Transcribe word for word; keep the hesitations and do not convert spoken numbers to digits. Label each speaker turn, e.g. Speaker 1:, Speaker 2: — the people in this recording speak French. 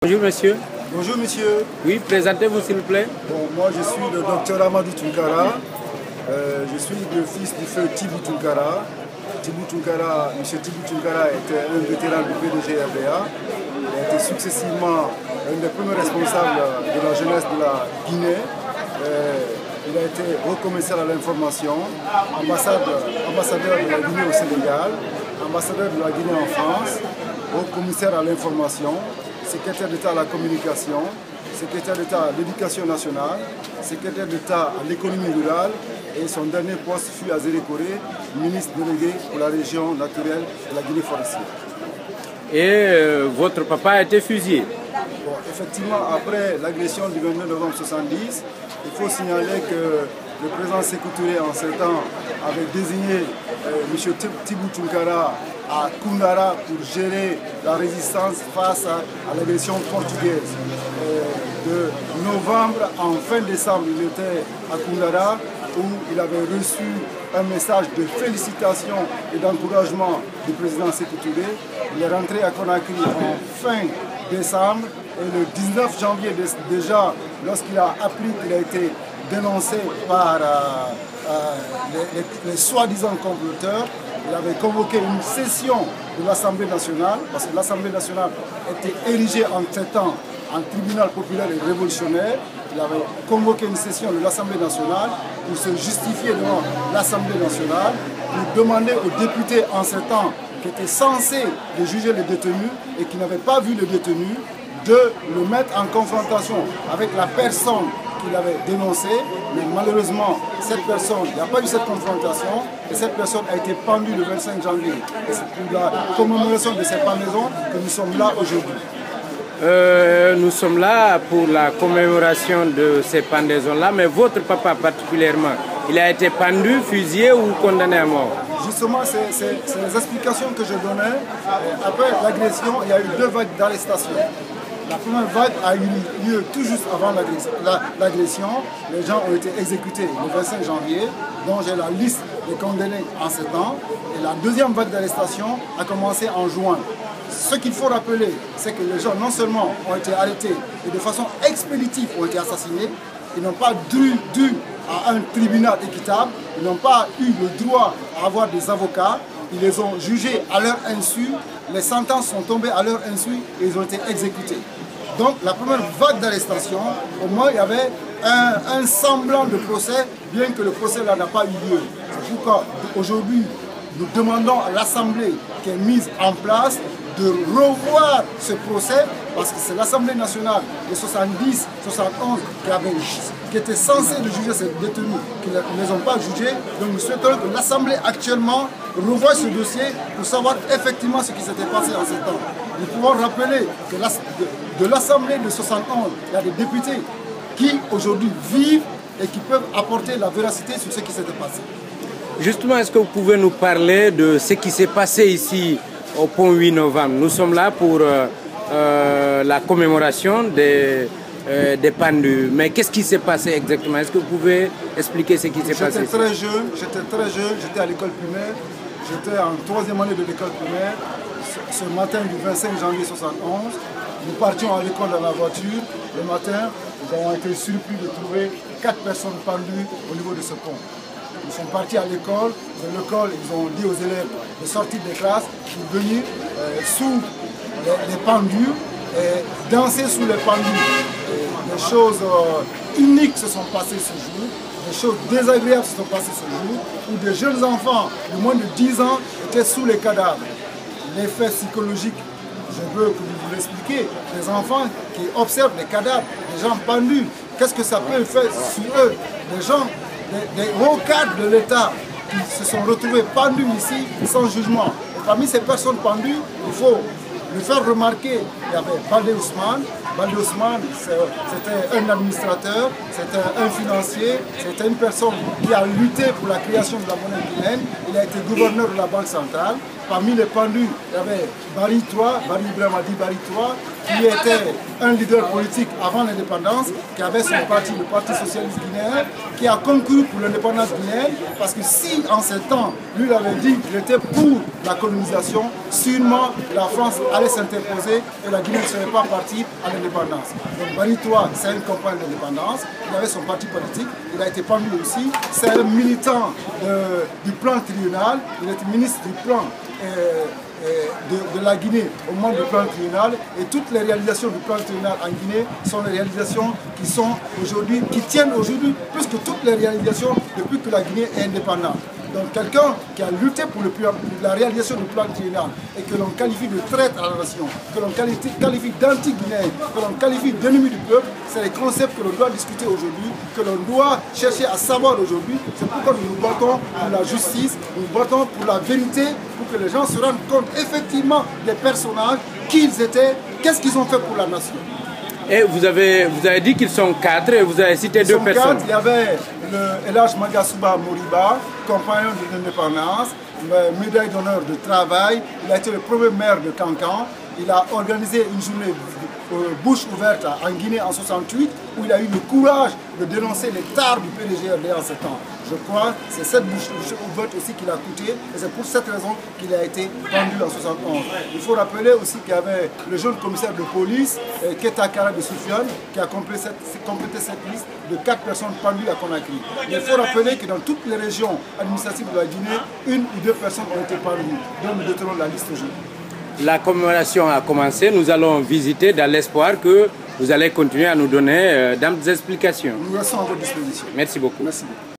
Speaker 1: Bonjour monsieur.
Speaker 2: Bonjour monsieur.
Speaker 1: Oui, présentez-vous s'il vous plaît.
Speaker 2: Bon, moi je suis le docteur Amadou Tounkara. Euh, je suis le fils du feu Thibou Tounkara. Thibou Tounkara, monsieur Thibou Tounkara était un vétéran du P D G R D A. Il a été successivement un des premiers responsables de la jeunesse de la Guinée. Euh, il a été haut commissaire à l'information, ambassadeur, ambassadeur de la Guinée au Sénégal, ambassadeur de la Guinée en France, haut commissaire à l'information, secrétaire d'État à la communication, secrétaire d'État à l'éducation nationale, secrétaire d'État à l'économie rurale et son dernier poste fut à Zérékoré, ministre délégué pour la région naturelle de la Guinée forestière.
Speaker 1: Et euh, votre papa a été fusillé?
Speaker 2: Bon, effectivement, après l'agression du vingt-neuf novembre mille neuf cent soixante-dix, il faut signaler que le président Sékou Touré en ce temps avait désigné euh, M. Thibou Tounkara à Koundara pour gérer la résistance face à, à l'agression portugaise. Euh, de novembre en fin décembre, il était à Koundara où il avait reçu un message de félicitations et d'encouragement du président Sékou Touré. Il est rentré à Conakry en fin décembre et le dix-neuf janvier déjà, lorsqu'il a appris qu'il a été dénoncé par euh, euh, les, les, les soi-disant comploteurs, il avait convoqué une session de l'Assemblée nationale, parce que l'Assemblée nationale était érigée en ce temps en tribunal populaire et révolutionnaire. Il avait convoqué une session de l'Assemblée nationale pour se justifier devant l'Assemblée nationale, pour demander aux députés en ce temps qui étaient censés de juger les détenus et qui n'avaient pas vu les détenus, de le mettre en confrontation avec la personne qu'il avait dénoncé, mais malheureusement, cette personne, il n'y a pas eu cette confrontation, et cette personne a été pendue le vingt-cinq janvier. Et c'est pour la commémoration de cette pendaison que nous sommes là aujourd'hui.
Speaker 1: Euh, nous sommes là pour la commémoration de ces pendaisons-là, mais votre papa particulièrement, il a été pendu, fusillé ou condamné à mort?
Speaker 2: Justement, c'est les explications que je donnais. Après l'agression, il y a eu deux vagues d'arrestation. La première vague a eu lieu tout juste avant l'agression. Les gens ont été exécutés le vingt-cinq janvier, dont j'ai la liste des condamnés en ce temps. Et la deuxième vague d'arrestation a commencé en juin. Ce qu'il faut rappeler, c'est que les gens non seulement ont été arrêtés et de façon expéditive ont été assassinés, ils n'ont pas dû, dû à un tribunal équitable, ils n'ont pas eu le droit à avoir des avocats, ils les ont jugés à leur insu, les sentences sont tombées à leur insu et ils ont été exécutés. Donc la première vague d'arrestation, au moins il y avait un, un semblant de procès, bien que le procès là n'a pas eu lieu. C'est pourquoi aujourd'hui nous demandons à l'Assemblée qui est mise en place de revoir ce procès, parce que c'est l'Assemblée nationale de soixante-dix soixante-onze qui, avait, qui était censée de juger ces détenus, qui ne les ont pas jugés. Donc nous souhaitons que l'Assemblée actuellement revoie ce dossier pour savoir effectivement ce qui s'était passé en ce temps. Nous pouvons rappeler que la, de, de l'Assemblée de soixante-onze, il y a des députés qui aujourd'hui vivent et qui peuvent apporter la véracité sur ce qui s'était passé.
Speaker 1: Justement, est-ce que vous pouvez nous parler de ce qui s'est passé ici au pont huit novembre? Nous sommes là pour euh, euh, la commémoration des, euh, des pendus. Mais qu'est-ce qui s'est passé exactement? Est-ce que vous pouvez expliquer ce qui s'est passé?
Speaker 2: J'étais très jeune, j'étais très jeune, j'étais à l'école primaire, j'étais en troisième année de l'école primaire. Ce, ce matin du vingt-cinq janvier soixante-onze, nous partions à l'école dans la voiture. Le matin, nous avons été surpris de trouver quatre personnes pendues au niveau de ce pont. Ils sont partis à l'école. De l'école, ils ont dit aux élèves de sortir des classes pour venir euh, sous les, les pendus et danser sous les pendus. Et des choses euh, uniques se sont passées ce jour, des choses désagréables se sont passées ce jour, où des jeunes enfants de moins de dix ans étaient sous les cadavres. L'effet psychologique, je veux que vous vous l'expliquiez, des enfants qui observent les cadavres, des gens pendus, qu'est-ce que ça peut faire sur eux? Des gens Des, des hauts cadres de l'État qui se sont retrouvés pendus ici sans jugement. Et parmi ces personnes pendues, il faut le faire remarquer, il y avait Baldé Ousmane. Baldé Ousmane, c'était un administrateur, c'était un financier, c'était une personne qui a lutté pour la création de la monnaie guinéenne. Il a été gouverneur de la Banque centrale. Parmi les pendus, il y avait Barry trois, Barry Ibrahima Di Barry trois, qui était un leader politique avant l'indépendance, qui avait son parti, le Parti socialiste guinéen, qui a concouru pour l'indépendance guinéenne, parce que si en ce temps, lui il avait dit qu'il était pour la colonisation, sûrement la France allait s'interposer et la Guinée ne serait pas partie à l'indépendance. Donc Barry trois, c'est un compagne de l'indépendance, il avait son parti politique, il a été pendu aussi, c'est un militant de, du plan triennal, il était ministre du plan euh, De, de la Guinée au moment du plan triennal, et toutes les réalisations du plan triennal en Guinée sont les réalisations qui sont aujourd'hui, qui tiennent aujourd'hui plus que toutes les réalisations depuis que la Guinée est indépendante. Donc quelqu'un qui a lutté pour, le plan, pour la réalisation du plan triennal et que l'on qualifie de traître à la nation, que l'on qualifie, qualifie d'anti-guinéen, que l'on qualifie d'ennemi du peuple, c'est les concepts que l'on doit discuter aujourd'hui, que l'on doit chercher à savoir aujourd'hui. C'est pourquoi nous nous battons pour la justice, nous nous battons pour la vérité, pour que les gens se rendent compte effectivement des personnages, qui ils étaient, qu'est-ce qu'ils ont fait pour la nation.
Speaker 1: Et vous avez, vous avez dit qu'ils sont quatre et vous avez cité ils deux personnes.
Speaker 2: Quatre. Il y avait le Elhadj Magasuba Moriba, compagnon de l'indépendance, médaille d'honneur de travail. Il a été le premier maire de Kankan. Il a organisé une journée euh, bouche ouverte en Guinée en soixante-huit, où il a eu le courage de dénoncer les tares du P D G R D en ce temps. Je crois que c'est cette bouche ouverte aussi qui l'a coûté, et c'est pour cette raison qu'il a été pendu en soixante et onze. Il faut rappeler aussi qu'il y avait le jeune commissaire de police, euh, Keta Kara de Soufiane, qui a complété cette, complété cette liste de quatre personnes pendues à Conakry. Mais il faut rappeler que dans toutes les régions administratives de la Guinée, une ou deux personnes ont été pendues, dont nous détenons la liste aujourd'hui.
Speaker 1: La commémoration a commencé, nous allons visiter dans l'espoir que vous allez continuer à nous donner euh, d'amples explications.
Speaker 2: Nous restons à votre disposition.
Speaker 1: Merci beaucoup.
Speaker 2: Merci beaucoup.